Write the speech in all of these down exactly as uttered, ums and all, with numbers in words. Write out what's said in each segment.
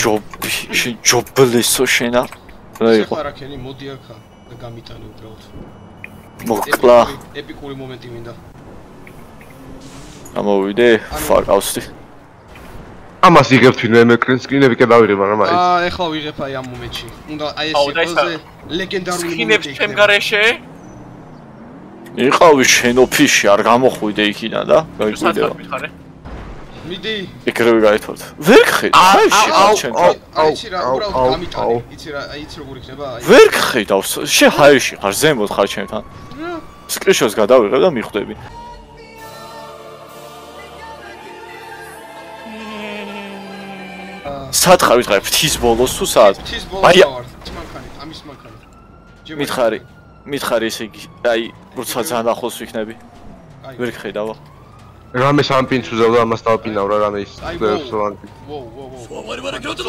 ჯობი, შენ ჯობლესო შენა. რა იყო? ხარაკენი მოდი აქა და გამიტანე უბრალოდ. მოკლა. ეპიკური მომენტი მინდა. ამოვიდე, ფაკავსი. ამას იღებ თვინთფრინავი სკრინები კი დავიღებ, მაგრამ აი. აა, ეხლა ვიღებ აი ამ მომენტში. უნდა აი ეს ყველაზე ლეგენდარული სკინებს ჩემ გარეშე. იყავი შენ ოფისში, არ გამოხვიდე იქიდან და გაიკვირდება. მიდი. იქრევე გაითვალთ. ვერ ხედავ, ხაიში ხარ აუ, აუ, იცი რა, უბრალოდ გამიტანე. იცი რა, აი იცი როგორ იქნება, აი. ვერ ხედავ, შენ ხაიში ხარ, ზემოთ ხარ ჩემთან. სკრინშოტს გადავიღებ და მიხვდები. სად ხარ ვიტყავ, ფთის ბოლოს თუ სად? ფთის ბოლოს ვარ, მანქანით, ამის მანქანით. მითხარი, მითხარი ესე იგი, აი, როცა ძალიან ახლოს ვიქნები. ვერ ხედავ. რამე სამპინს უზავდა ამას დავპინავ რა რამე ის სლანკი. ვოუ, ვოუ, ვოუ. ვარი ვარი გროტო.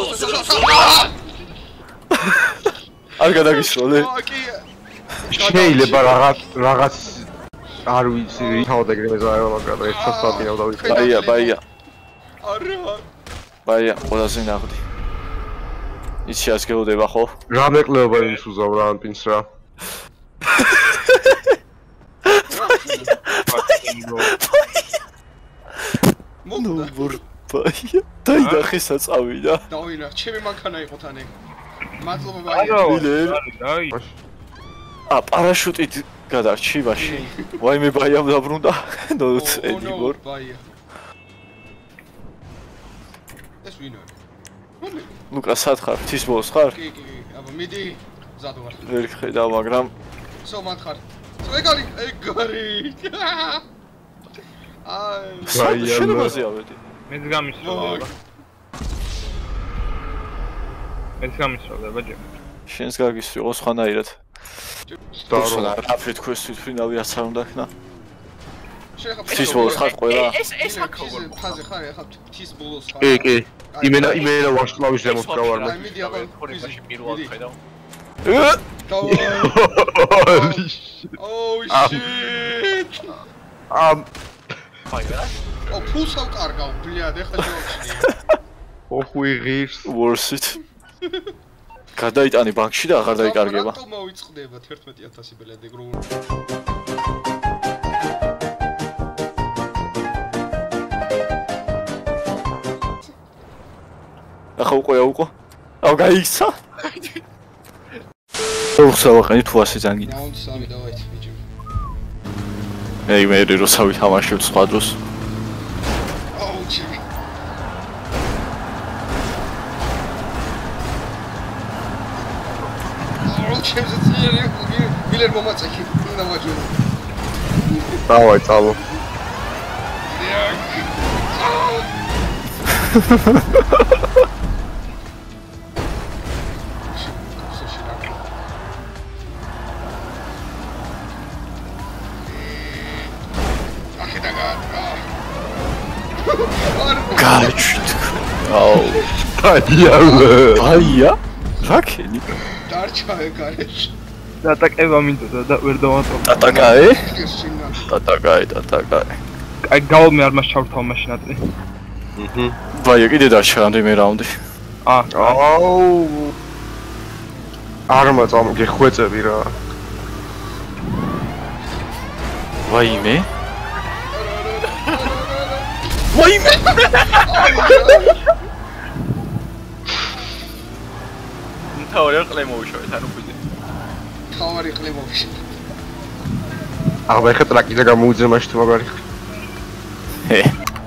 არ გადაგისროლე. შეიძლება რაღაც რაღაც არ ვიცი, თავდაგრემე ზაერო მაგრამ ერთსაც დავპინავ და ვიყავ. ბაია, ბაია. არა. ბაია, ყველაზე ნაღდი. იცი ას გეუდება ხო? რა მეყლეობა ის უზავ რა ამპინს რა. მოგდა. ბაია, დაინახე საწავიდა. დავინახე, ჩემი მანქანა იყო თან ეგ. მადლობა ბაია. დაი. ა, პარაშუტით გადარჩი ვაში. ვაიმე ბაიამ დაბრუნდა. ნუ წედი გორ. ბაია. ეს ვინო? ლუკა სად ხარ? ფთის ბოლოს ხარ? კი, კი, კი, აბა მიდი, ზად ვარ. ვერ ხედავ, მაგრამ სო მან ხარ. სო ეგარი, ეგარი. აი, ბაია, შენობაზე ავედი. მეც გამისროლდება. მეც გამისროლდება ჯერ. შენს გაგისვი ყო სხვანაირად. სტარო. აფრი თქვენ თვინთფრინავი არც არ უნდა ქნა. შეხა ფთის ბოლოს ხარ ყველა? ეს ეს აქ როგორ ფაზე ხარ, ახლა ფთის ბოლოს ხარ. კი, კი. იმენა იმენა ვარსკვლავის ზემოთ გავარ მე. აი მიდი აბა ხორებაში პირველად ხედავ. დავაი. Oh shit. ამ ფაირა? ო ფულს ავკარგავ, ბლიად, ეხლა შევაჩინე. ოხუი ღირს. worth it. გადაიტანი ბანკში და აღარ დაიკარგება. რატომ მოვიწყდება თერთმეტი ათასი ბლედ ეგ რო ახლა უკვე აუყო. აუ გაიქცა. ოხსა ვაყენი თუ ასე ზანგი. რაუნდ სამი დავაით ბიჭი. ეი მე როცა ვითამაშებ სხვა დროს. აუ ჩემი. აუ ჩემზე ძლიერი მილერ მომაწექი. უნდა მაჯორო. დავაი წალო. გაჩვით. აუ. ბაია. ბაია? რაკენი? დარჩა ეგარეში. დატაკება მინდოდა და ვერ დავატოვე. ტატაკაე? ტატაკაე, ტატაკაე. აი გავმე არ მას ჩავრთავ მაშინათი. აჰა. ბაია კიდე დარჩა რამდენიმე რაუნდი. აა. აუ. არ მოწამ გეხვეწები რა. ვაიმე? ვაიმე! თავი ყლე მოვიშოვეთ ანუ ფიზე. თავი ყლე მოვიშოვეთ. აღა ეხა ტრაკი და გამოუძე მაშინ თუ მაგარი. ჰე.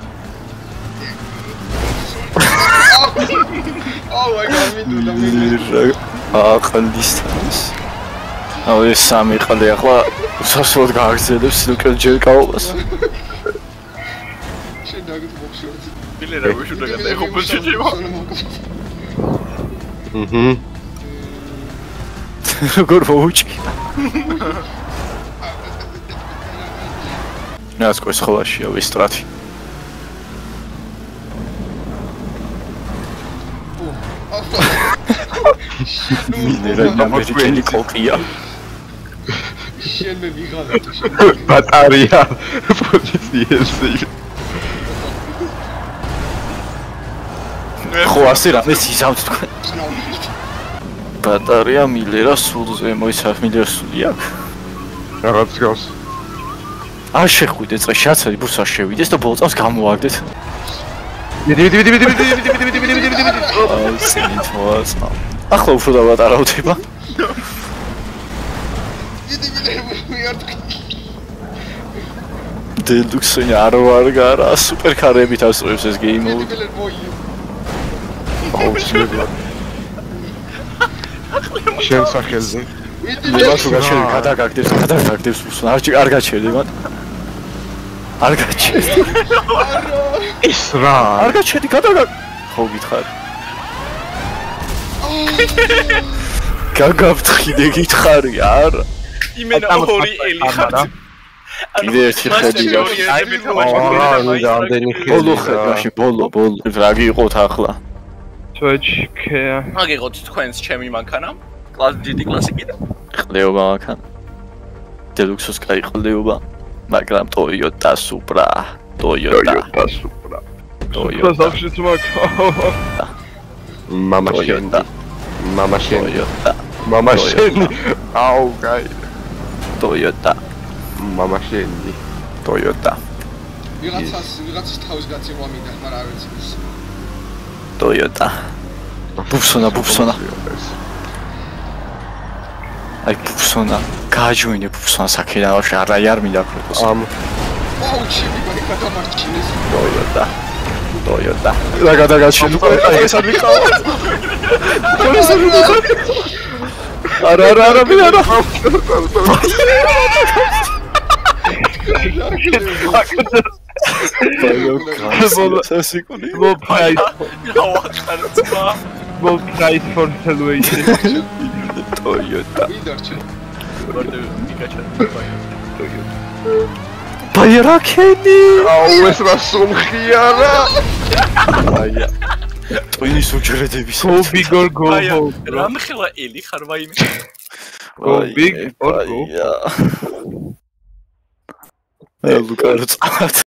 აუ აი გამიდულა მინდა. აყლისტანს. აუ ეს სამი ყლე ახლა უსასრულოდ გააგრძელებს სილკელ ჯერკაობას. შენ დაგეთ მოხშორთ. ბილერა ვიშუდა გადა ეხო ბილჩეჯება. აჰა. როგორ მოუჭი? ნას ყოს ხოლაშია ვისტრათი. მინერა ამერიკელი კოკია. შენ მე ვიღალა თუ შენ. ბატარია პოზიციაზე. ხო ასე რამეს იზამთ თქვენ ბატარეა მილერა სულზე მოიცავ მილერა სული აქვს რაღაც გავს არ შეხვიდე წრეში აცარი ბურსა შევიდეს და ბოლწავს გამოვაგდეთ მიდი მიდი მიდი მიდი მიდი მიდი მიდი მიდი მიდი მიდი აი სინთვას ახლა უფრო დავატარავდება დიდი მიერ დელუქსი არ ვარ გარა სუპერკარებით ასწრებს ეს გეიმ მოდ აუ შეიძლება შენ სახელზე იმას უგაჩერდი გადაგაგდებს გადაგაგდებს უსულ არ არ გაჩერდი მან არ გაჩერდი ის რა არ გაჩერდი გადაგაგ ხო გითხარ გაგაფრთხილე გითხარი არა იმენა ორი ელი ხარ კიდე ერთი ხედი გაქვს აა რამდენი ხედი ბოლო ხედი ბოლო ბოლო რა გიყოთ ახლა თვეჩქეა აგიღოთ თქვენს ჩემი მანქანა კლას ჯი დი კლასი კიდე ყლეობა მანქანა დელუქსოს კაი ყლეობა მაგრამ ტოიოტა სუპრა ტოიოტა სუპრა ტოიოტა სახშიც მაქა მამა შენი მამა შენი ტოიოტა მამა შენი აუ კაი ტოიოტა მამა შენი ტოიოტა ვიღაცას ვიღაცის თავის გაცემა მინდა მაგრამ არ ვიცი ტოიოტა ბუფსონა ბუფსონა აი ბუფსონა გააჯვინე ბუფსონას აქედან ვაშ არა არ მინდა პროტოს ამ აუ ჩემი ბაი გადამარჩინეს ტოიოტა ტოიოტა რა გადაგაჩენ ეს არ მიყავა ეს არ მიყავა არა არა არა მინდა არა სასიკუნი low price low price for salvation ტოიოტა ვიდარჩე ვარდე მიკაჩა ბაირაკენი აუ ეს რა სულხია რა აია ტვინის უჯრედების go big or go აია home რამ ხელა ელი ხარ ვაიმე go big or go აი ლუკა რწმათ